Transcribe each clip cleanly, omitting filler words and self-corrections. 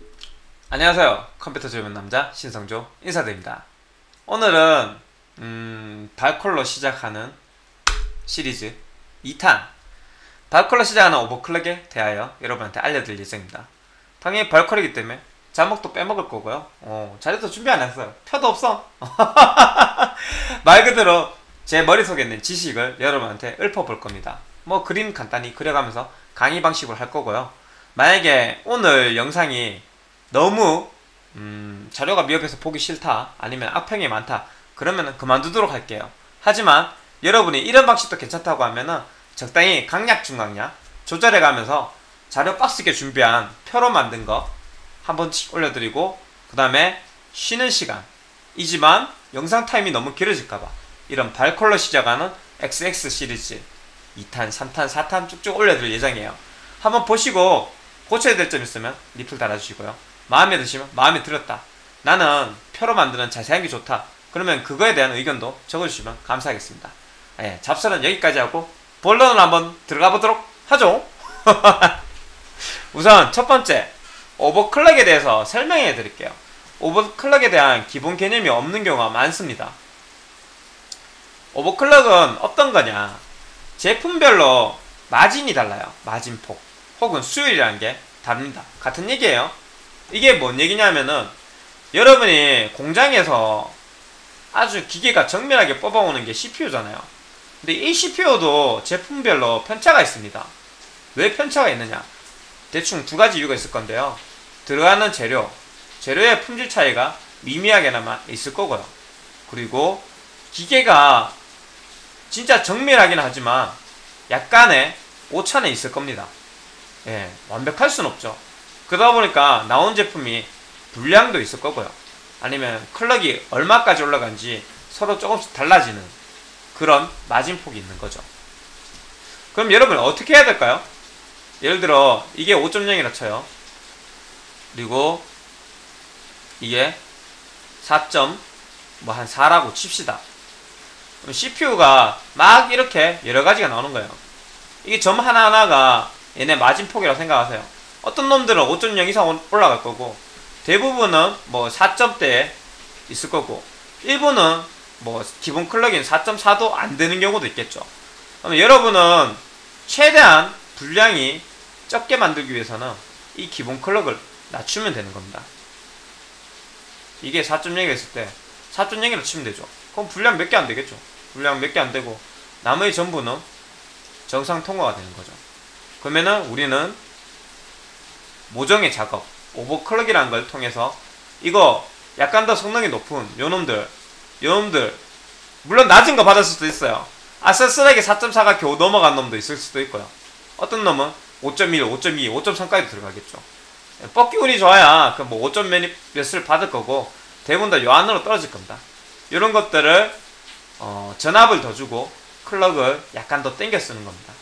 안녕하세요. 컴퓨터 젊은 남자 신성조 인사드립니다. 오늘은 발콜로 시작하는 시리즈 2탄 발콜로 시작하는 오버클럭에 대하여 여러분한테 알려드릴 예정입니다. 당연히 발콜이기 때문에 자막도 빼먹을 거고요. 자료도 준비 안 했어요. 표도 없어. 말 그대로 제 머릿속에 있는 지식을 여러분한테 읊어볼 겁니다. 뭐 그림 간단히 그려가면서 강의 방식으로 할 거고요. 만약에 오늘 영상이 너무 자료가 미흡해서 보기 싫다, 아니면 악평이 많다, 그러면 그만두도록 할게요. 하지만 여러분이 이런 방식도 괜찮다고 하면은 적당히 강약 중강약 조절해 가면서 자료 빡세게 준비한 표로 만든 거 한 번씩 올려드리고, 그 다음에 쉬는 시간이지만 영상 타임이 너무 길어질까봐 이런 발콜로 시작하는 XX 시리즈 2탄, 3탄, 4탄 쭉쭉 올려드릴 예정이에요. 한번 보시고 고쳐야 될 점 있으면 리플 달아주시고요. 마음에 드시면 마음에 들었다, 나는 표로 만드는 자세한 게 좋다, 그러면 그거에 대한 의견도 적어주시면 감사하겠습니다. 잡설은 여기까지 하고 본론으로 한번 들어가 보도록 하죠. 우선 첫 번째, 오버클럭에 대해서 설명해 드릴게요. 오버클럭에 대한 기본 개념이 없는 경우가 많습니다. 오버클럭은 어떤 거냐, 제품별로 마진이 달라요. 마진폭 혹은 수율이라는 게 다릅니다. 같은 얘기예요. 이게 뭔 얘기냐면은, 여러분이 공장에서 아주 기계가 정밀하게 뽑아오는 게 CPU잖아요. 근데 이 CPU도 제품별로 편차가 있습니다. 왜 편차가 있느냐, 대충 두 가지 이유가 있을 건데요. 들어가는 재료의 품질 차이가 미미하게나마 있을 거고요. 그리고 기계가 진짜 정밀하긴 하지만 약간의 오차는 있을 겁니다. 완벽할 순 없죠. 그러다 보니까 나온 제품이 불량도 있을 거고요. 아니면 클럭이 얼마까지 올라간지 서로 조금씩 달라지는 그런 마진폭이 있는 거죠. 그럼 여러분 어떻게 해야 될까요? 예를 들어 이게 5.0이라 쳐요. 그리고 이게 4라고 칩시다. 그럼 CPU가 막 이렇게 여러가지가 나오는 거예요. 이게 점 하나하나가 얘네 마진폭이라고 생각하세요. 어떤 놈들은 5.0 이상 올라갈 거고, 대부분은 뭐 4점대에 있을 거고, 일부는 뭐 기본 클럭인 4.4도 안 되는 경우도 있겠죠. 그러면 여러분은 최대한 분량이 적게 만들기 위해서는 이 기본 클럭을 낮추면 되는 겁니다. 이게 4.0이 있을 때 4.0이라고 치면 되죠. 그럼 분량 몇 개 안 되겠죠. 분량 몇 개 안 되고 나머지 전부는 정상 통과가 되는 거죠. 그러면은 우리는 모정의 작업, 오버클럭이라는 걸 통해서 이거 약간 더 성능이 높은 요놈들 물론 낮은 거 받을 수도 있어요. 아슬슬하게 4.4가 겨우 넘어간 놈도 있을 수도 있고요. 어떤 놈은 5.1, 5.2, 5.3까지 들어가겠죠. 뻑기 운이 좋아야 그 뭐 5점 몇을 받을 거고, 대부분 다 요 안으로 떨어질 겁니다. 이런 것들을 전압을 더 주고 클럭을 약간 더 땡겨 쓰는 겁니다.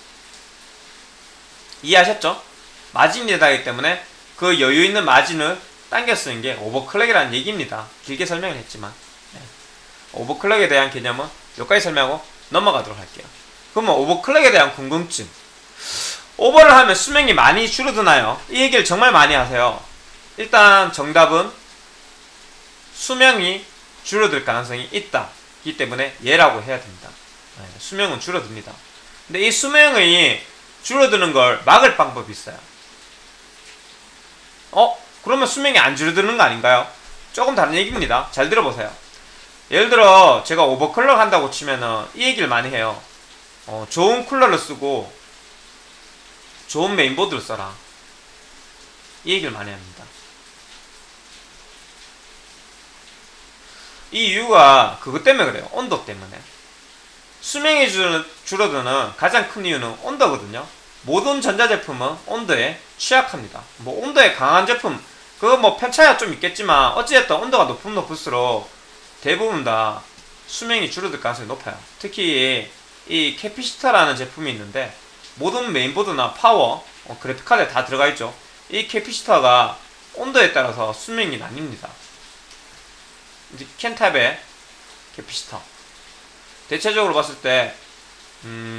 이해하셨죠? 마진이 다르기 때문에 그 여유 있는 마진을 당겨 쓰는 게 오버클럭이라는 얘기입니다. 길게 설명을 했지만, 오버클럭에 대한 개념은 여기까지 설명하고 넘어가도록 할게요. 그러면 오버클럭에 대한 궁금증, 오버를 하면 수명이 많이 줄어드나요? 이 얘기를 정말 많이 하세요. 일단 정답은 수명이 줄어들 가능성이 있다기 때문에 얘라고 해야 됩니다. 수명은 줄어듭니다. 근데 이 수명이 줄어드는 걸 막을 방법이 있어요. 그러면 수명이 안 줄어드는 거 아닌가요? 조금 다른 얘기입니다. 잘 들어보세요. 예를 들어 제가 오버클럭 한다고 치면은 이 얘기를 많이 해요. 좋은 쿨러를 쓰고 좋은 메인보드를 써라, 이 얘기를 많이 합니다. 이 이유가 그것 때문에 그래요. 온도 때문에. 수명이 줄어드는 가장 큰 이유는 온도거든요. 모든 전자제품은 온도에 취약합니다. 뭐 온도에 강한 제품, 그거 뭐 편차가 좀 있겠지만 어찌됐든 온도가 높으면 높을수록 대부분 다 수명이 줄어들 가능성이 높아요. 특히 이 캐피시터라는 제품이 있는데, 모든 메인보드나 파워, 그래픽카드에 다 들어가 있죠. 이 캐피시터가 온도에 따라서 수명이 나뉩니다. 켄탑의 캐피시터 대체적으로 봤을 때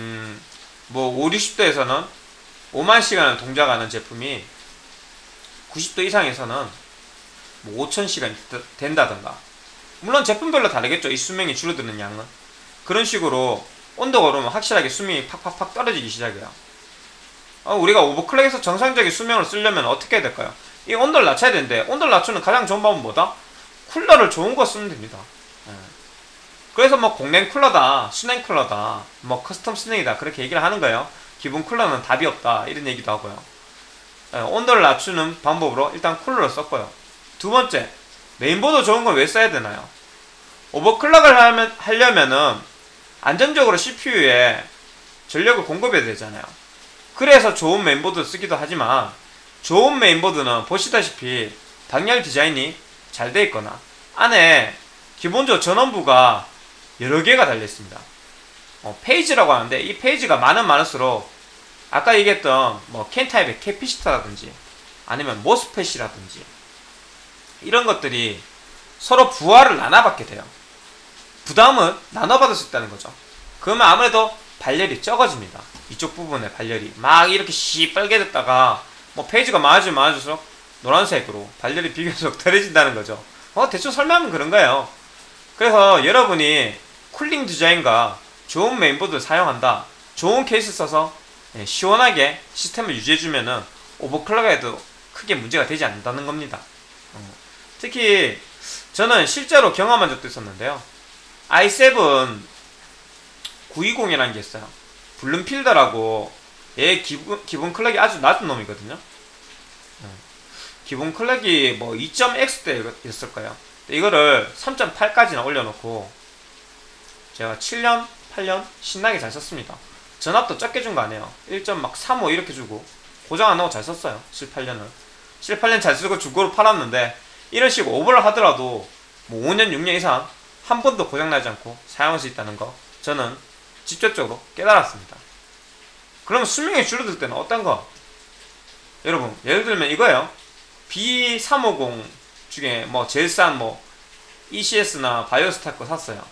뭐 5, 60도에서는 5만 시간을 동작하는 제품이 90도 이상에서는 뭐 5000시간이 된다던가, 물론 제품별로 다르겠죠. 이 수명이 줄어드는 양은. 그런 식으로 온도가 오르면 확실하게 수명이 팍팍팍 떨어지기 시작해요. 우리가 오버클럭에서 정상적인 수명을 쓰려면 어떻게 해야 될까요? 이 온도를 낮춰야 되는데, 온도를 낮추는 가장 좋은 방법은 뭐다? 쿨러를 좋은 거 쓰면 됩니다. 그래서 뭐 공냉 쿨러다, 수냉 쿨러다, 뭐 커스텀 수냉이다, 그렇게 얘기를 하는 거예요. 기본 쿨러는 답이 없다, 이런 얘기도 하고요. 온도를 낮추는 방법으로 일단 쿨러를 썼고요. 두 번째, 메인보드 좋은 건 왜 써야 되나요? 오버클럭을 하려면은 안정적으로 CPU에 전력을 공급해야 되잖아요. 그래서 좋은 메인보드를 쓰기도 하지만, 좋은 메인보드는 보시다시피 방열 디자인이 잘 되어 있거나 안에 기본적으로 전원부가 여러 개가 달려 있습니다. 페이지라고 하는데, 이 페이지가 많을수록 아까 얘기했던 뭐 캔타입의 캐피시터라든지 아니면 모스펫이라든지 이런 것들이 서로 부하를 나눠받게 돼요. 부담은 나눠받을 수 있다는 거죠. 그러면 아무래도 발열이 적어집니다. 이쪽 부분에 발열이 막 이렇게 시뻘개졌다가 뭐 페이지가 많아질수록 노란색으로 발열이 비교적 덜해진다는 거죠. 대충 설명하면 그런 거예요. 그래서 여러분이 쿨링 디자인과 좋은 메인보드를 사용한다, 좋은 케이스 써서 시원하게 시스템을 유지해주면은 오버클럭에도 크게 문제가 되지 않는다는 겁니다. 특히 저는 실제로 경험한 적도 있었는데요. i7 920이라는 게 있어요. 블룸필더라고. 얘 기본 클럭이 아주 낮은 놈이거든요. 기본 클럭이 뭐 2.x대였을 거예요. 이거를 3.8까지나 올려놓고 제가 7년, 8년 신나게 잘 썼습니다. 전압도 적게 준 거 아니에요. 1.35 이렇게 주고 고장 안 나고 잘 썼어요. 7, 8년을 7, 8년 잘 쓰고 중고로 팔았는데, 이런 식으로 오버를 하더라도 뭐 5년, 6년 이상 한 번도 고장나지 않고 사용할 수 있다는 거 저는 직접적으로 깨달았습니다. 그러면 수명이 줄어들 때는 어떤 거? 여러분, 예를 들면 이거예요. B350 중에 뭐 제일 싼 뭐 ECS나 바이오스타 거 샀어요.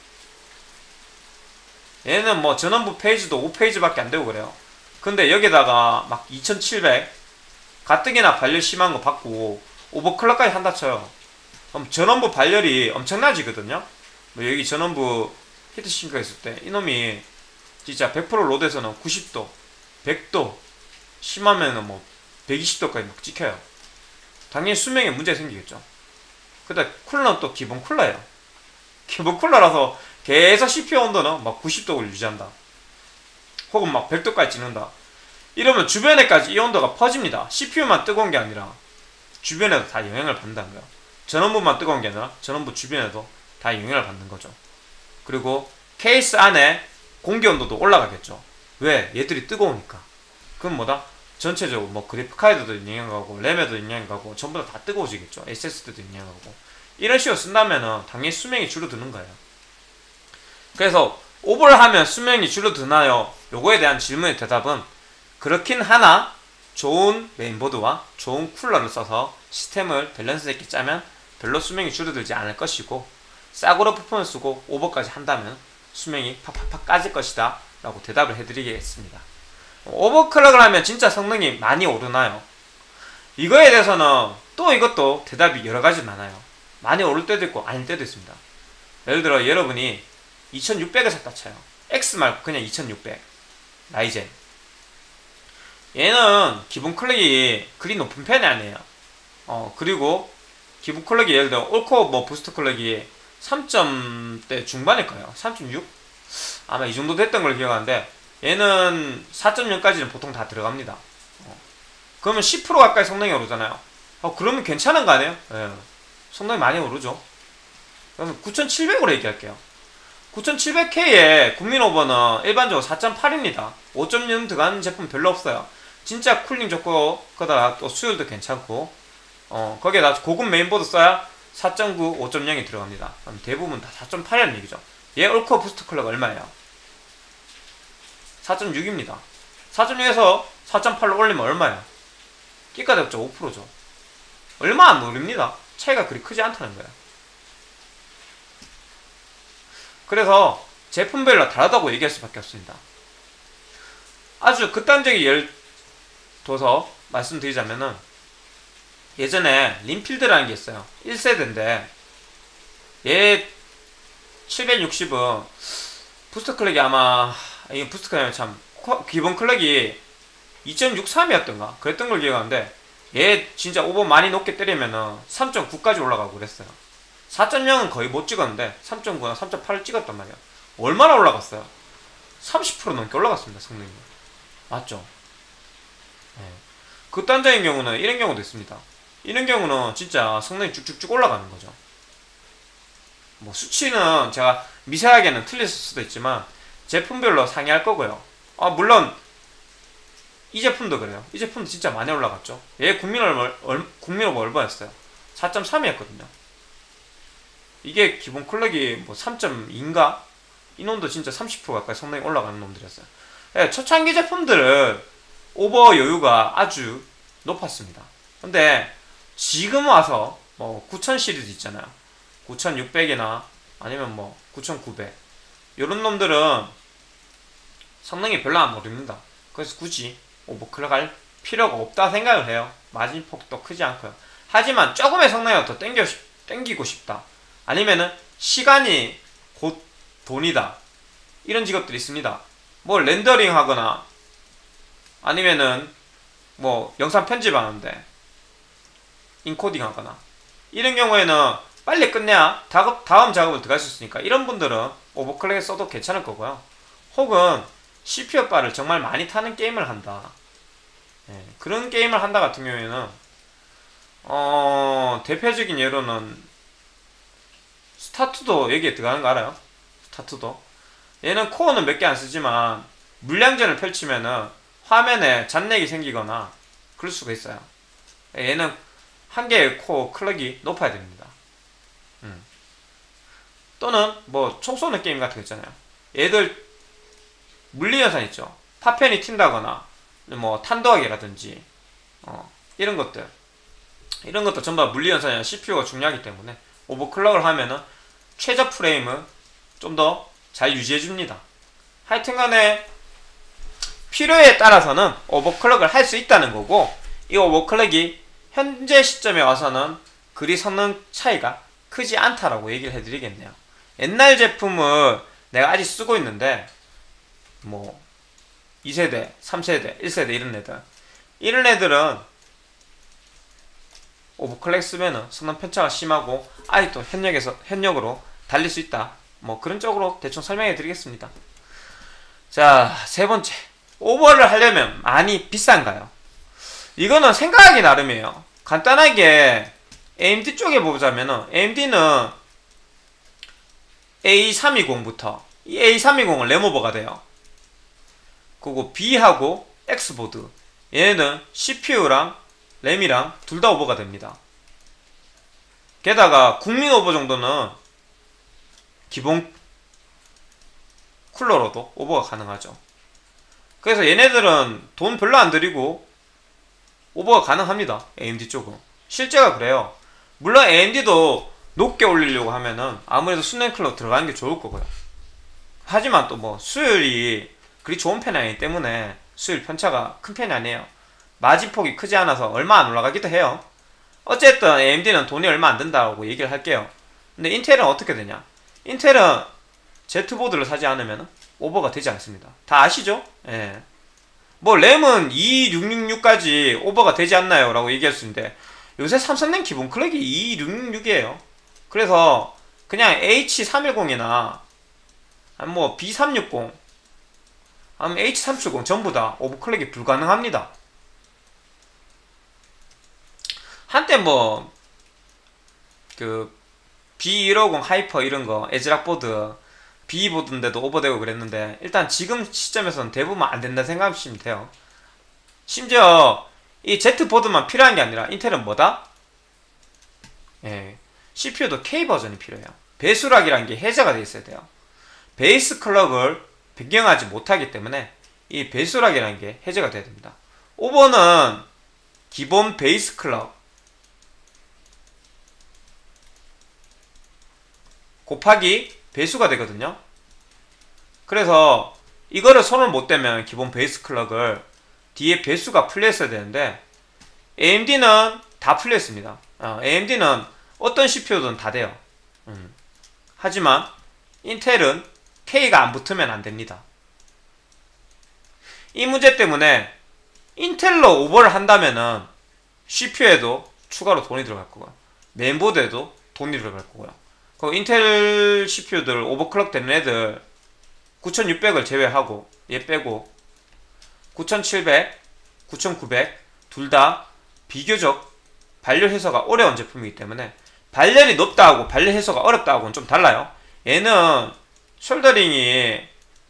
얘는 뭐 전원부 페이지도 5페이지밖에 안 되고 그래요. 근데 여기다가 막 2700 가뜩이나 발열 심한 거 받고 오버클럭까지 한다 쳐요. 그럼 전원부 발열이 엄청나지거든요. 뭐 여기 전원부 히트싱크가 있을 때 이놈이 진짜 100% 로드에서는 90도, 100도, 심하면은 뭐 120도까지 막 찍혀요. 당연히 수명에 문제가 생기겠죠. 근데 쿨러는 또 기본 쿨러예요. 기본 쿨러라서 계속 CPU 온도는 막 90도를 유지한다, 혹은 막 100도까지 찍는다. 이러면 주변에까지 이 온도가 퍼집니다. CPU만 뜨거운 게 아니라 주변에도 다 영향을 받는다는 거예요. 전원부만 뜨거운 게 아니라 전원부 주변에도 다 영향을 받는 거죠. 그리고 케이스 안에 공기 온도도 올라가겠죠. 왜? 얘들이 뜨거우니까. 그럼 뭐다? 전체적으로 뭐 그래픽 카드도 영향 가고 램에도 영향 가고 전부 다 뜨거워지겠죠. SSD도 영향 가고. 이런 식으로 쓴다면은 당연히 수명이 줄어드는 거예요. 그래서 오버를 하면 수명이 줄어드나요? 요거에 대한 질문의 대답은 그렇긴 하나, 좋은 메인보드와 좋은 쿨러를 써서 시스템을 밸런스 있게 짜면 별로 수명이 줄어들지 않을 것이고, 싸구려 부품을 쓰고 오버까지 한다면 수명이 팍팍팍 까질 것이다 라고 대답을 해드리겠습니다. 오버클럭을 하면 진짜 성능이 많이 오르나요? 이거에 대해서는 또 이것도 대답이 여러가지 많아요. 많이 오를 때도 있고 아닐 때도 있습니다. 예를 들어 여러분이 2600을 샀다 쳐요. X 말고 그냥 2600 라이젠. 얘는 기본 클럭이 그리 높은 편이 아니에요. 그리고 기본 클럭이 예를 들어 올코어 뭐 부스트 클럭이 3점대 중반일 거예요. 3.6? 아마 이 정도 됐던 걸 기억하는데, 얘는 4.0까지는 보통 다 들어갑니다. 그러면 10% 가까이 성능이 오르잖아요. 그러면 괜찮은 거 아니에요? 예. 성능이 많이 오르죠. 그러면 9700으로 얘기할게요. 9700K의 국민 오버는 일반적으로 4.8입니다. 5.0 들어가는 제품 별로 없어요. 진짜 쿨링 좋고, 거기다가 또 수율도 괜찮고, 거기에다 고급 메인보드 써야 4.9, 5.0이 들어갑니다. 그럼 대부분 다 4.8이라는 얘기죠. 얘 올코어 부스트 클럭 얼마예요? 4.6입니다. 4.6에서 4.8로 올리면 얼마예요? 끼까대봤자 5%죠. 얼마 안 오릅니다. 차이가 그리 크지 않다는 거예요. 그래서 제품별로 다르다고 얘기할 수밖에 없습니다. 아주 극단적인 예를 둬서 말씀드리자면은, 예전에 림필드라는 게 있어요. 1세대인데 얘 760은 부스트 클럭이 아마, 이게 부스트 클럭이 참 기본 클럭이 2.63이었던가 그랬던 걸 기억하는데, 얘 진짜 오버 많이 높게 때리면은 3.9까지 올라가고 그랬어요. 4.0은 거의 못 찍었는데 3.9나 3.8을 찍었단 말이야. 얼마나 올라갔어요? 30% 넘게 올라갔습니다, 성능이. 맞죠? 네. 극단적인 경우는 이런 경우도 있습니다. 이런 경우는 진짜 성능이 쭉쭉쭉 올라가는 거죠. 뭐 수치는 제가 미세하게는 틀렸을 수도 있지만 제품별로 상이할 거고요. 물론 이 제품도 그래요. 이 제품도 진짜 많이 올라갔죠. 얘 국민오버 얼마였어요? 4.3이었거든요. 이게 기본 클럭이 뭐 3.2인가? 이 놈도 진짜 30% 가까이 성능이 올라가는 놈들이었어요. 예, 초창기 제품들은 오버 여유가 아주 높았습니다. 근데 지금 와서 뭐 9000 시리즈 있잖아요. 9600이나 아니면 뭐 9900 요런 놈들은 성능이 별로 안 오릅니다. 그래서 굳이 오버클럭 할 필요가 없다 생각을 해요. 마진폭도 크지 않고요. 하지만 조금의 성능이 더 땡기고 싶다, 아니면은 시간이 곧 돈이다, 이런 직업들이 있습니다. 뭐 렌더링 하거나 아니면은 뭐 영상 편집하는데 인코딩 하거나 이런 경우에는 빨리 끝내야 다음 작업을 들어갈 수 있으니까 이런 분들은 오버클럭에 써도 괜찮을 거고요. 혹은 CPU 바를 정말 많이 타는 게임을 한다, 그런 게임을 한다 같은 경우에는 대표적인 예로는 스타투도 여기에 들어가는 거 알아요? 스타투도 얘는 코어는 몇 개 안 쓰지만 물량전을 펼치면은 화면에 잔렉이 생기거나 그럴 수가 있어요. 얘는 한 개의 코어 클럭이 높아야 됩니다. 또는 뭐 총 쏘는 게임 같은 거 있잖아요. 얘들 물리연산 있죠. 파편이 튄다거나 뭐 탄도하기라든지 이런 것들 전부 다 물리연산이나 CPU가 중요하기 때문에 오버클럭을 하면은 최저 프레임을 좀 더 잘 유지해줍니다. 하여튼간에 필요에 따라서는 오버클럭을 할 수 있다는 거고, 이 오버클럭이 현재 시점에 와서는 그리 성능 차이가 크지 않다라고 얘기를 해드리겠네요. 옛날 제품을 내가 아직 쓰고 있는데 뭐 2세대, 3세대, 1세대 이런 애들은 오버클럭 쓰면은 성능 편차가 심하고 아직도 현역으로 달릴 수 있다, 뭐 그런 쪽으로 대충 설명해 드리겠습니다. 자, 세 번째, 오버를 하려면 많이 비싼가요? 이거는 생각하기 나름이에요. 간단하게 AMD 쪽에 보자면은 AMD는 A320부터 이 A320은 램오버가 돼요. 그리고 B하고 X보드 얘네는 CPU랑 램이랑 둘 다 오버가 됩니다. 게다가 국민 오버 정도는 기본 쿨러로도 오버가 가능하죠. 그래서 얘네들은 돈 별로 안 들이고 오버가 가능합니다. AMD 쪽은 실제가 그래요. 물론 AMD도 높게 올리려고 하면은 아무래도 순행 클럭 들어가는 게 좋을 거고요. 하지만 또 뭐 수율이 그리 좋은 편이 아니기 때문에 수율 편차가 큰 편이 아니에요. 마진폭이 크지 않아서 얼마 안 올라가기도 해요. 어쨌든 AMD는 돈이 얼마 안 든다고 얘기를 할게요. 근데 인텔은 어떻게 되냐? 인텔은 Z보드를 사지 않으면 오버가 되지 않습니다. 다 아시죠? 예. 뭐 램은 2666까지 오버가 되지 않나요? 라고 얘기할 수 있는데 요새 삼성냉 기본 클럭이 2666이에요. 그래서 그냥 H310이나 뭐 B360 아니면 H370 전부 다 오버클럭이 불가능합니다. 한때 뭐 그 B150 하이퍼 이런거 에즈락보드 B보드인데도 오버되고 그랬는데 일단 지금 시점에서는 대부분 안된다 생각하시면 돼요. 심지어 이 Z보드만 필요한 게 아니라 인텔은 뭐다? CPU도 K버전이 필요해요. 배수락이라는 게 해제가 돼 있어야 돼요. 베이스 클럭을 변경하지 못하기 때문에 이 배수락이라는 게 해제가 돼야 됩니다. 오버는 기본 베이스 클럭 곱하기 배수가 되거든요. 그래서 이거를 손을 못 대면 기본 베이스 클럭을 뒤에 배수가 풀려 있어야 되는데 AMD는 다 풀려 있습니다. AMD는 어떤 CPU든 다 돼요. 하지만 인텔은 K가 안 붙으면 안 됩니다. 이 문제 때문에 인텔로 오버를 한다면은 CPU에도 추가로 돈이 들어갈 거고요. 메인보드에도 돈이 들어갈 거고요. 그 인텔 CPU들 오버클럭 되는 애들 9600을 제외하고 얘 빼고 9700, 9900 둘 다 비교적 발열 해소가 어려운 제품이기 때문에 발열이 높다하고 발열 해소가 어렵다하고는 좀 달라요. 얘는 숄더링이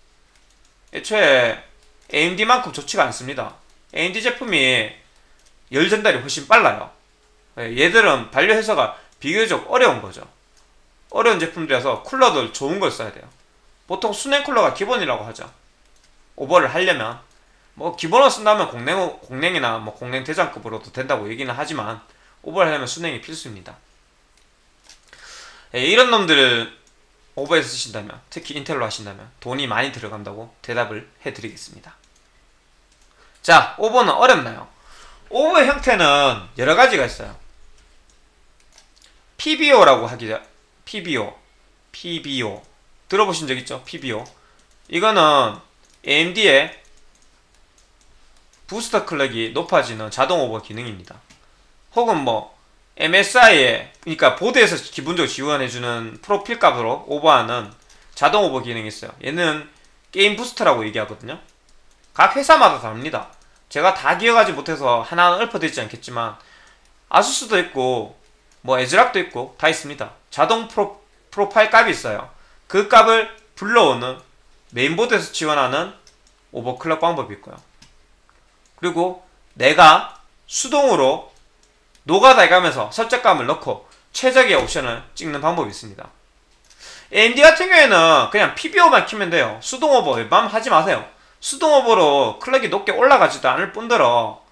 애초에 AMD만큼 좋지가 않습니다. AMD 제품이 열 전달이 훨씬 빨라요. 얘들은 발열 해소가 비교적 어려운 거죠. 어려운 제품들이라서 쿨러들 좋은 걸 써야 돼요. 보통 수냉 쿨러가 기본이라고 하죠. 오버를 하려면 뭐 기본으로 쓴다면 공냉이나 뭐 공냉 대장급으로도 된다고 얘기는 하지만 오버를 하려면 수냉이 필수입니다. 이런 놈들을 오버해서 쓰신다면, 특히 인텔로 하신다면 돈이 많이 들어간다고 대답을 해드리겠습니다. 자, 오버는 어렵나요? 오버의 형태는 여러 가지가 있어요. PBO라고 하기죠. PBO 들어보신 적 있죠? PBO 이거는 AMD의 부스터 클럭이 높아지는 자동 오버 기능입니다. 혹은 뭐 MSI에, 그러니까 보드에서 기본적으로 지원해주는 프로필 값으로 오버하는 자동 오버 기능이 있어요. 얘는 게임 부스터라고 얘기하거든요. 각 회사마다 다릅니다. 제가 다 기억하지 못해서 하나는 읊어드리지 않겠지만 아수스도 있고 뭐 에즈락도 있고 다 있습니다. 자동 프로파일 값이 있어요. 그 값을 불러오는 메인보드에서 지원하는 오버클럭 방법이 있고요. 그리고 내가 수동으로 노가다 해가면서 설정값을 넣고 최적의 옵션을 찍는 방법이 있습니다. AMD 같은 경우에는 그냥 PBO만 키면 돼요. 수동 오버 웬만하면 하지 마세요. 수동 오버로 클럭이 높게 올라가지도 않을 뿐더러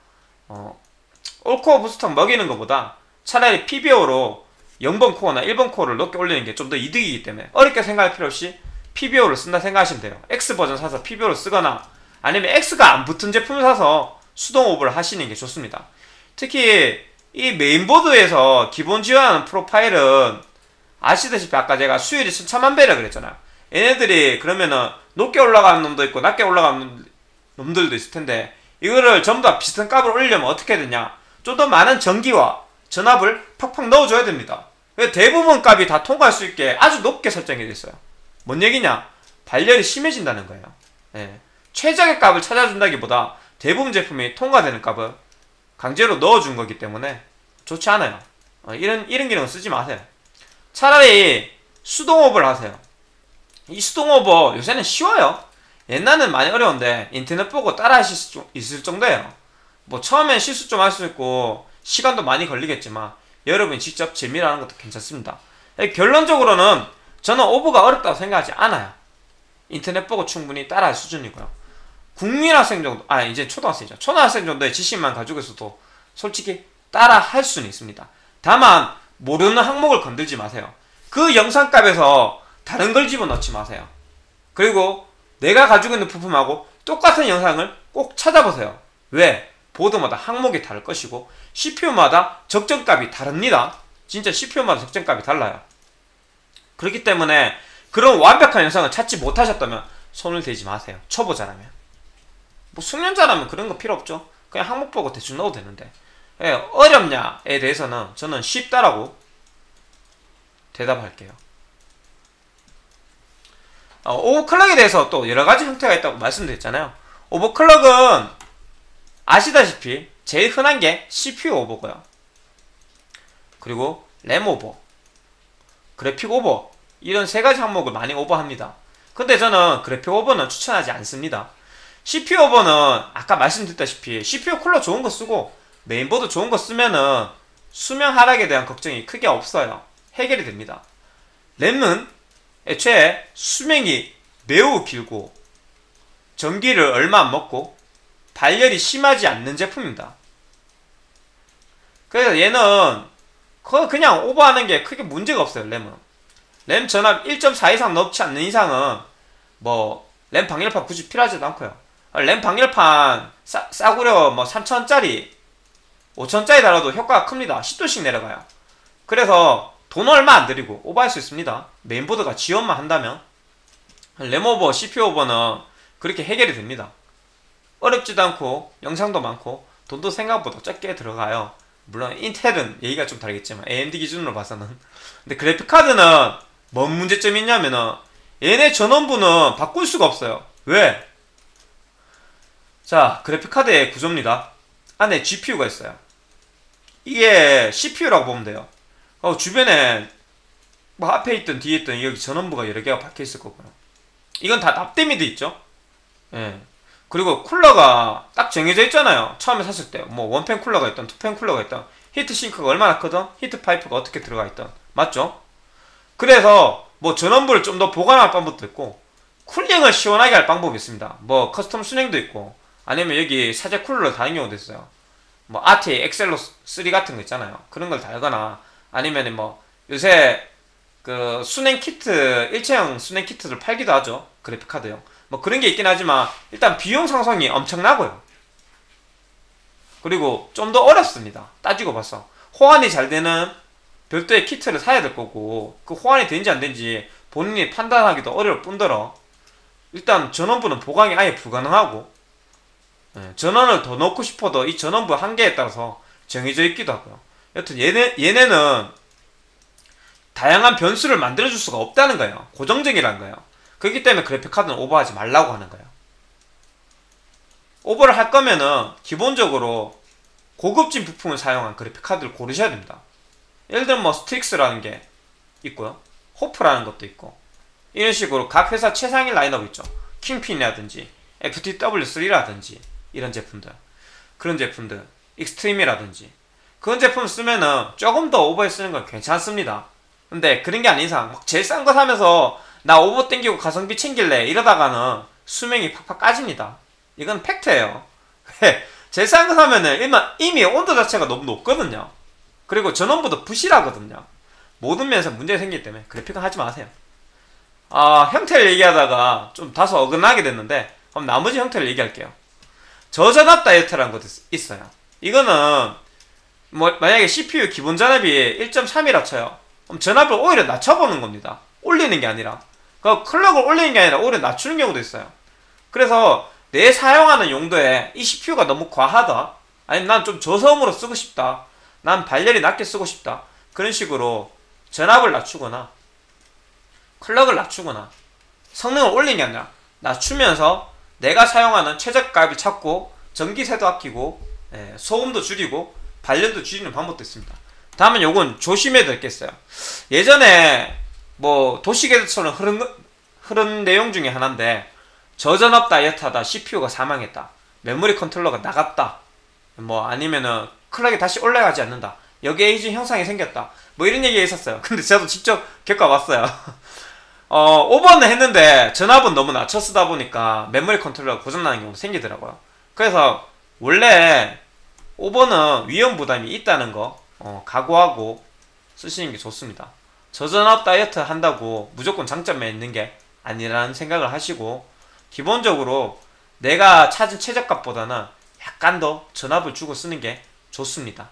올코어 부스터 먹이는 것보다 차라리 PBO로 0번 코어나 1번 코어를 높게 올리는 게 좀 더 이득이기 때문에 어렵게 생각할 필요 없이 PBO를 쓴다 생각하시면 돼요. X 버전 사서 PBO를 쓰거나 아니면 X가 안 붙은 제품을 사서 수동 오버를 하시는 게 좋습니다. 특히 이 메인보드에서 기본 지원하는 프로파일은 아시다시피 아까 제가 수율이 천차만별이라 그랬잖아요. 얘네들이 그러면은 높게 올라가는 놈도 있고 낮게 올라가는 놈들도 있을 텐데 이거를 전부 다 비슷한 값을 올리려면 어떻게 되냐, 좀 더 많은 전기와 전압을 팍팍 넣어줘야 됩니다. 대부분 값이 다 통과할 수 있게 아주 높게 설정이 되어 있어요. 뭔 얘기냐? 발열이 심해진다는 거예요. 최적의 값을 찾아준다기보다 대부분 제품이 통과되는 값을 강제로 넣어준 거기 때문에 좋지 않아요. 이런 기능은 쓰지 마세요. 차라리 수동 오버를 하세요. 이 수동 오버 요새는 쉬워요. 옛날에는 많이 어려운데 인터넷 보고 따라 하실 수 있을 정도예요. 뭐 처음엔 실수 좀 할 수 있고 시간도 많이 걸리겠지만 여러분이 직접 재미로 하는 것도 괜찮습니다. 결론적으로는 저는 오버가 어렵다고 생각하지 않아요. 인터넷 보고 충분히 따라할 수준이고요. 국민학생 정도, 이제 초등학생이죠. 초등학생 정도의 지식만 가지고 있어도 솔직히 따라 할 수는 있습니다. 다만 모르는 항목을 건들지 마세요. 그 영상값에서 다른 걸 집어넣지 마세요. 그리고 내가 가지고 있는 부품하고 똑같은 영상을 꼭 찾아보세요. 왜? 보드마다 항목이 다를 것이고 CPU마다 적정값이 다릅니다. 진짜 CPU마다 적정값이 달라요. 그렇기 때문에 그런 완벽한 영상을 찾지 못하셨다면 손을 대지 마세요. 초보자라면. 뭐 숙련자라면 그런 거 필요 없죠. 그냥 항목 보고 대충 넣어도 되는데 어렵냐에 대해서는 저는 쉽다라고 대답할게요. 오버클럭에 대해서 또 여러가지 형태가 있다고 말씀드렸잖아요. 오버클럭은 아시다시피 제일 흔한 게 CPU 오버고요. 그리고 램 오버, 그래픽 오버, 이런 세 가지 항목을 많이 오버합니다. 근데 저는 그래픽 오버는 추천하지 않습니다. CPU 오버는 아까 말씀드렸다시피 CPU 쿨러 좋은 거 쓰고 메인보드 좋은 거 쓰면은 수명 하락에 대한 걱정이 크게 없어요. 해결이 됩니다. 램은 애초에 수명이 매우 길고 전기를 얼마 안 먹고 발열이 심하지 않는 제품입니다. 그래서 얘는 그냥 오버하는 게 크게 문제가 없어요. 램은 램 전압 1.4 이상 넘지 않는 이상은 뭐 램 방열판 굳이 필요하지도 않고요. 램 방열판 싸구려 뭐 3,000원짜리 5000짜리 달아도 효과가 큽니다. 10도씩 내려가요. 그래서 돈 얼마 안 들이고 오버할 수 있습니다. 메인보드가 지원만 한다면. 램오버, CPU 오버는 그렇게 해결이 됩니다. 어렵지도 않고 영상도 많고 돈도 생각보다 적게 들어가요. 물론 인텔은 얘기가 좀 다르겠지만 AMD 기준으로 봐서는. 근데 그래픽카드는 뭔 문제점이 있냐면은 얘네 전원부는 바꿀 수가 없어요. 왜? 자, 그래픽카드의 구조입니다. 안에 GPU가 있어요. 이게 CPU라고 보면 돼요. 주변에 뭐 앞에 있던 뒤에 있던 여기 전원부가 여러 개가 박혀 있을 거고요. 이건 다 납땜이 돼 있죠. 예. 그리고 쿨러가 딱 정해져 있잖아요. 처음에 샀을 때 뭐 원팬 쿨러가 있던 투팬 쿨러가 있던 히트 싱크가 얼마나 크든 히트 파이프가 어떻게 들어가 있던 맞죠? 그래서 뭐 전원부를 좀 더 보관할 방법도 있고 쿨링을 시원하게 할 방법이 있습니다. 뭐 커스텀 순행도 있고 아니면 여기 사제 쿨러를 다는 경우도 있어요. 뭐 RTA 엑셀로 3 같은 거 있잖아요. 그런 걸 달거나 아니면 뭐 요새 그 순행 키트 일체형 순행 키트를 팔기도 하죠. 그래픽카드용 뭐 그런 게 있긴 하지만 일단 비용 상승이 엄청나고요. 그리고 좀 더 어렵습니다. 따지고 봐서 호환이 잘 되는 별도의 키트를 사야 될 거고 그 호환이 되는지 안 되는지 본인이 판단하기도 어려울 뿐더러 일단 전원부는 보강이 아예 불가능하고 전원을 더 넣고 싶어도 이 전원부 한계에 따라서 정해져 있기도 하고요. 여튼 얘네는 다양한 변수를 만들어줄 수가 없다는 거예요. 고정적이라는 거예요. 그렇기 때문에 그래픽카드는 오버하지 말라고 하는 거예요. 오버를 할 거면은 기본적으로 고급진 부품을 사용한 그래픽카드를 고르셔야 됩니다. 예를 들면 뭐 스틱스라는 게 있고요. 호프라는 것도 있고 이런 식으로 각 회사 최상위 라인업 있죠. 킹핀이라든지 FTW3라든지 이런 제품들 그런 제품들 익스트림이라든지 그런 제품 쓰면은 조금 더 오버에 쓰는 건 괜찮습니다. 근데 그런 게 아닌 이상 막 제일 싼 거 사면서 나 오버 땡기고 가성비 챙길래 이러다가는 수명이 팍팍 까집니다. 이건 팩트예요. 제일 싼 거 사면은 이미 온도 자체가 너무 높거든요. 그리고 전원부도 부실하거든요. 모든 면에서 문제가 생기기 때문에 그래픽은 하지 마세요. 형태를 얘기하다가 좀 다소 어긋나게 됐는데 그럼 나머지 형태를 얘기할게요. 저전압 다이어트라는 것도 있어요. 이거는 뭐 만약에 CPU 기본 전압이 1.3이라 쳐요. 그럼 전압을 오히려 낮춰보는 겁니다. 올리는 게 아니라 그 클럭을 올리는 게 아니라 오히려 낮추는 경우도 있어요. 그래서 내 사용하는 용도에 이 CPU가 너무 과하다, 아니면 난 좀 저소음으로 쓰고 싶다, 난 발열이 낮게 쓰고 싶다, 그런 식으로 전압을 낮추거나 클럭을 낮추거나 성능을 올리는 게 아니라 낮추면서 내가 사용하는 최저값을 찾고 전기세도 아끼고 소음도 줄이고 발열도 줄이는 방법도 있습니다. 다음은 요건 조심해야 될 게 있어요. 예전에 뭐 도시계획처럼 흐른 내용 중에 하나인데 저전압 다이어트 하다 CPU가 사망했다, 메모리 컨트롤러가 나갔다, 뭐 아니면은 클럭이 다시 올라가지 않는다, 여기에 에이징 현상이 생겼다, 뭐 이런 얘기가 있었어요. 근데 저도 직접 겪어봤어요. 오버는 했는데 전압은 너무 낮춰 쓰다 보니까 메모리 컨트롤러가 고장나는 경우도 생기더라고요. 그래서 원래 오버는 위험 부담이 있다는 거 각오하고 쓰시는 게 좋습니다. 저전압 다이어트 한다고 무조건 장점만 있는 게 아니라는 생각을 하시고 기본적으로 내가 찾은 최저값보다는 약간 더 전압을 주고 쓰는 게 좋습니다.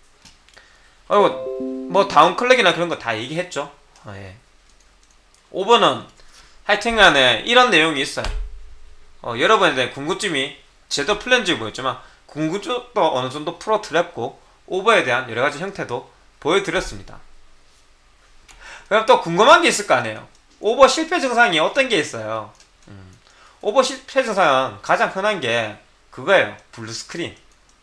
그리고 뭐 다운클럭이나 그런 거 다 얘기했죠. 예. 오버는 하여튼간에 이런 내용이 있어요. 여러분에 대한 궁금증이 제도 풀렸는지 모르겠지만 궁금증도 어느 정도 풀어드렸고 오버에 대한 여러가지 형태도 보여드렸습니다. 그럼 또 궁금한 게 있을 거 아니에요. 오버 실패 증상이 어떤 게 있어요. 오버 실패 증상은 가장 흔한 게 그거예요. 블루스크린.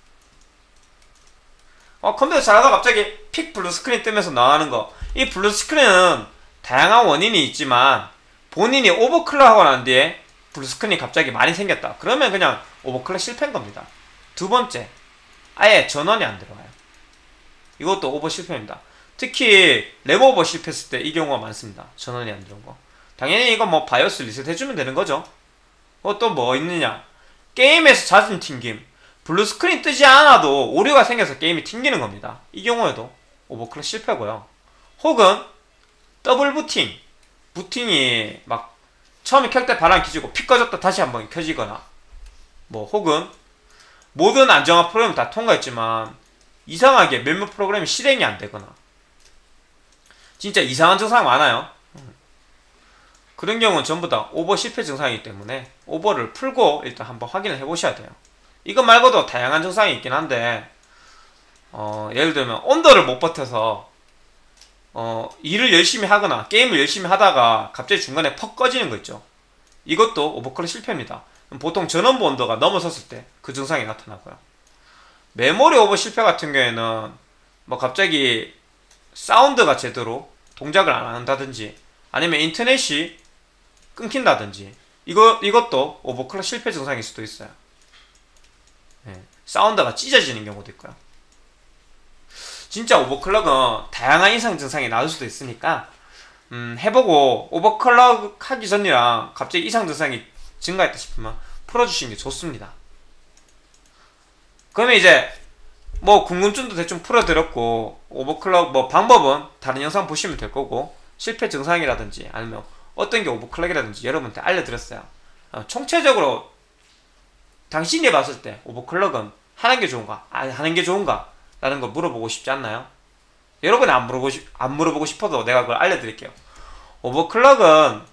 컴퓨터 잘하다 갑자기 픽 블루스크린 뜨면서 나가는 거. 이 블루스크린은 다양한 원인이 있지만 본인이 오버클럭 하고 난 뒤에 블루스크린이 갑자기 많이 생겼다, 그러면 그냥 오버클럭 실패인 겁니다. 두 번째, 아예 전원이 안 들어와요. 이것도 오버 실패입니다. 특히 램오버 실패했을 때 이 경우가 많습니다. 전원이 안 들어온 거. 당연히 이거 뭐 바이오스 리셋 해주면 되는 거죠. 또 뭐 있느냐, 게임에서 잦은 튕김. 블루스크린 뜨지 않아도 오류가 생겨서 게임이 튕기는 겁니다. 이 경우에도 오버클럭 실패고요. 혹은 더블 부팅, 부팅이 막 처음에 켤 때 바람 켜지고 픽 꺼졌다 다시 한번 켜지거나, 뭐 혹은 모든 안정화 프로그램 다 통과했지만 이상하게 몇몇 프로그램이 실행이 안 되거나 진짜 이상한 증상이 많아요. 그런 경우는 전부 다 오버 실패 증상이기 때문에 오버를 풀고 일단 한번 확인을 해 보셔야 돼요. 이것 말고도 다양한 증상이 있긴 한데 예를 들면 온도를 못 버텨서 일을 열심히 하거나 게임을 열심히 하다가 갑자기 중간에 퍽 꺼지는 거 있죠. 이것도 오버클럭 실패입니다. 보통 전원부 온도가 넘어섰을 때 그 증상이 나타나고요. 메모리 오버 실패 같은 경우에는 뭐 갑자기 사운드가 제대로 동작을 안 한다든지 아니면 인터넷이 끊긴다든지 이것도 오버클럭 실패 증상일 수도 있어요. 사운드가 찢어지는 경우도 있고요. 진짜 오버클럭은 다양한 이상 증상이 나올 수도 있으니까 해보고 오버클럭 하기 전이랑 갑자기 이상 증상이 증가했다 싶으면 풀어주시는 게 좋습니다. 그러면 이제 뭐 궁금증도 대충 풀어드렸고 오버클럭 뭐 방법은 다른 영상 보시면 될 거고 실패 증상이라든지 아니면 어떤 게 오버클럭이라든지 여러분한테 알려드렸어요. 총체적으로 당신이 봤을 때 오버클럭은 하는 게 좋은가 안 하는 게 좋은가 라는 걸 물어보고 싶지 않나요? 여러분이 안 물어보고 싶어도 내가 그걸 알려드릴게요. 오버클럭은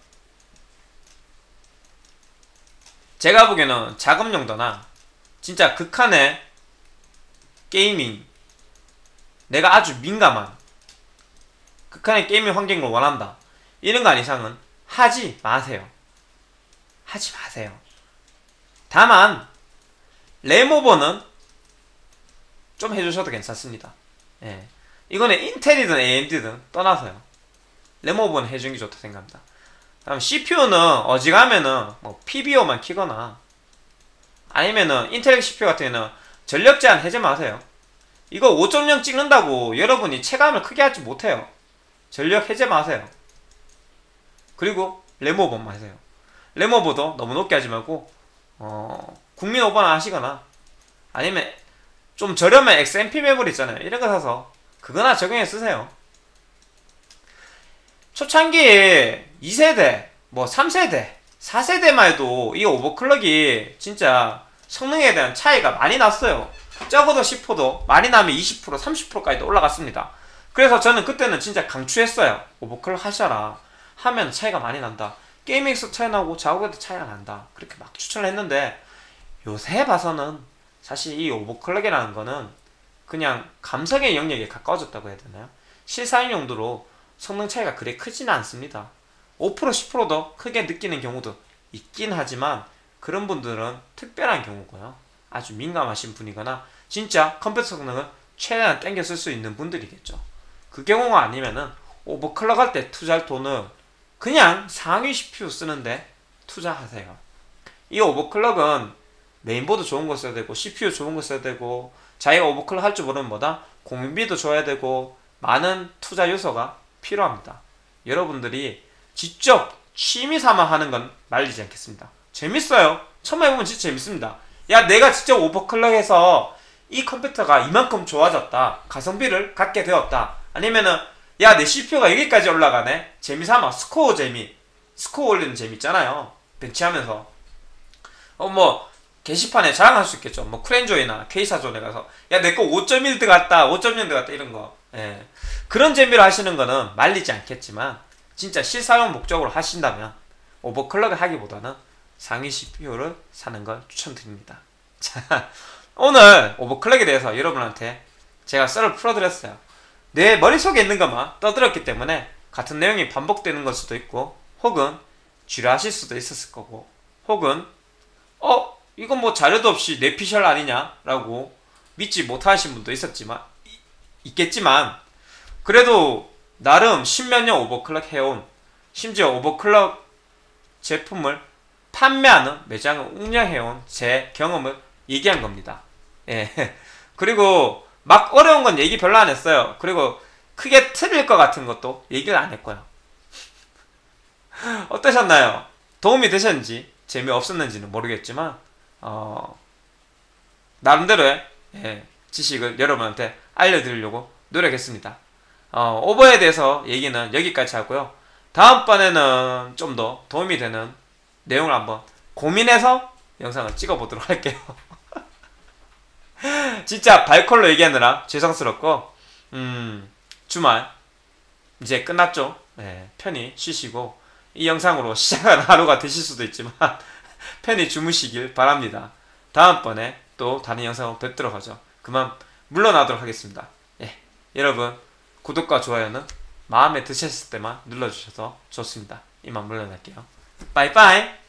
제가 보기에는 작업 용도나 진짜 극한의 게이밍, 내가 아주 민감한 극한의 게이밍 환경을 원한다 이런 거 이상은 하지 마세요. 하지 마세요. 다만 램 오버는 좀 해주셔도 괜찮습니다. 이거는 인텔이든 AMD든 떠나서요. 램 오버는 해주는 게 좋다 생각합니다. 다음 CPU는 어지간하면은 뭐 PBO만 키거나 아니면은 인텔 CPU 같은 경우는 전력 제한 해제 마세요. 이거 5.0 찍는다고 여러분이 체감을 크게 하지 못해요. 전력 해제 마세요. 그리고 램 오버만 하세요. 램 오버도 너무 높게 하지 말고 국민 오버나 하시거나 아니면 좀 저렴한 XMP 메모리 있잖아요. 이런 거 사서 그거나 적용해 쓰세요. 초창기에 2세대, 뭐 3세대, 4세대만 해도 이 오버클럭이 진짜 성능에 대한 차이가 많이 났어요. 적어도 10%도 많이 나면 20%, 30%까지도 올라갔습니다. 그래서 저는 그때는 진짜 강추했어요. 오버클럭 하셔라. 하면 차이가 많이 난다. 게이밍 속 차이 나고 작업에도 차이가 난다. 그렇게 막 추천을 했는데 요새 봐서는 사실 이 오버클럭이라는 거는 그냥 감성의 영역에 가까워졌다고 해야 되나요? 실사용 용도로 성능 차이가 그리 크지는 않습니다. 5% 10%더 크게 느끼는 경우도 있긴 하지만 그런 분들은 특별한 경우고요. 아주 민감하신 분이거나 진짜 컴퓨터 성능을 최대한 땡겨 쓸 수 있는 분들이겠죠. 그 경우가 아니면은 오버클럭 할 때 투자할 돈을 그냥 상위 CPU 쓰는데 투자하세요. 이 오버클럭은 메인보드 좋은 거 써야 되고 CPU 좋은 거 써야 되고 자기가 오버클럭 할 줄 모르면 뭐다? 공인비도 줘야 되고 많은 투자 요소가 필요합니다. 여러분들이 직접 취미 삼아 하는 건 말리지 않겠습니다. 재밌어요. 처음 해보면 진짜 재밌습니다. 야, 내가 직접 오버클럭해서 이 컴퓨터가 이만큼 좋아졌다. 가성비를 갖게 되었다. 아니면은 야, 내 CPU가 여기까지 올라가네. 재미삼아 스코어 올리는 재미 있잖아요. 벤치하면서 뭐 게시판에 자랑할 수 있겠죠. 뭐 크랜조이나 K사존에 가서 야, 내 거 5.1 들어갔다 5.0 들어갔다 이런 거. 그런 재미로 하시는 거는 말리지 않겠지만 진짜 실사용 목적으로 하신다면 오버클럭을 하기보다는 상위 CPU를 사는 걸 추천드립니다. 자, 오늘 오버클럭에 대해서 여러분한테 제가 썰을 풀어드렸어요. 내 머릿속에 있는 것만 떠들었기 때문에 같은 내용이 반복되는 걸 수도 있고 혹은 지루하실 수도 있었을 거고 혹은 이건 뭐 자료도 없이 내피셜 아니냐 라고 믿지 못하신 분도 있겠지만 그래도 나름 십몇 년 오버클럭 해온 심지어 오버클럭 제품을 판매하는 매장을 운영해온 제 경험을 얘기한 겁니다. 그리고 막 어려운 건 얘기 별로 안 했어요. 그리고 크게 틀릴 것 같은 것도 얘기를 안 했고요. 어떠셨나요? 도움이 되셨는지 재미없었는지는 모르겠지만 나름대로의 지식을 여러분한테 알려드리려고 노력했습니다. 오버에 대해서 얘기는 여기까지 하고요. 다음번에는 좀 더 도움이 되는 내용을 한번 고민해서 영상을 찍어보도록 할게요. 진짜 발콜로 얘기하느라 죄송스럽고 주말 이제 끝났죠. 네, 편히 쉬시고 이 영상으로 시작하는 하루가 되실 수도 있지만 편히 주무시길 바랍니다. 다음번에 또 다른 영상으로 뵙도록 하죠. 그만 물러나도록 하겠습니다. 예, 여러분 구독과 좋아요는 마음에 드셨을 때만 눌러주셔서 좋습니다. 이만 물러날게요. 빠이빠이.